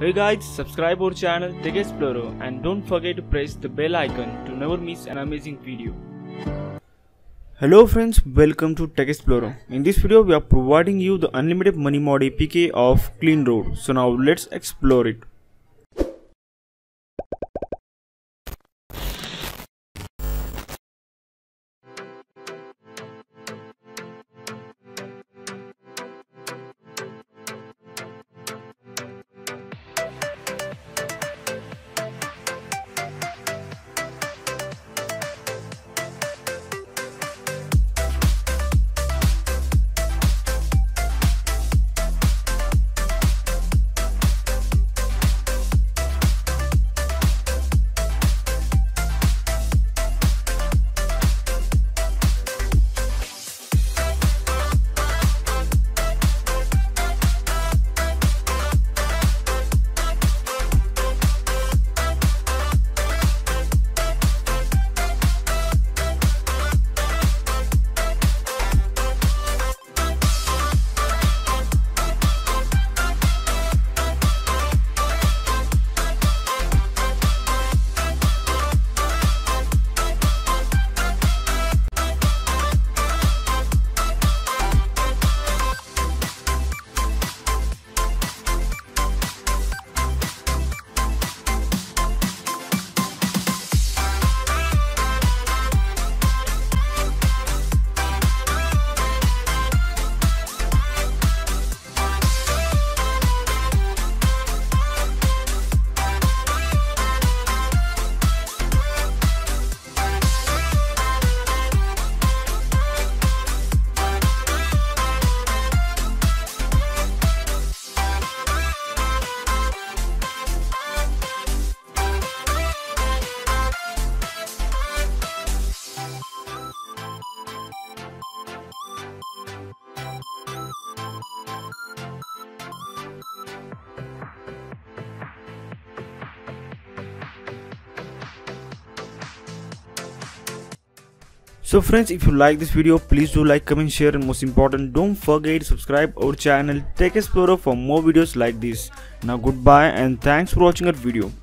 Hey guys, subscribe our channel Tech Explorer and don't forget to press the bell icon to never miss an amazing video. Hello friends, welcome to Tech Explorer. In this video we are providing you the unlimited money mod APK of Clean Road. So now let's explore it. So friends, if you like this video, please do like, comment, share, and most important, don't forget to subscribe our channel Tech Explorer for more videos like this. Now goodbye and thanks for watching our video.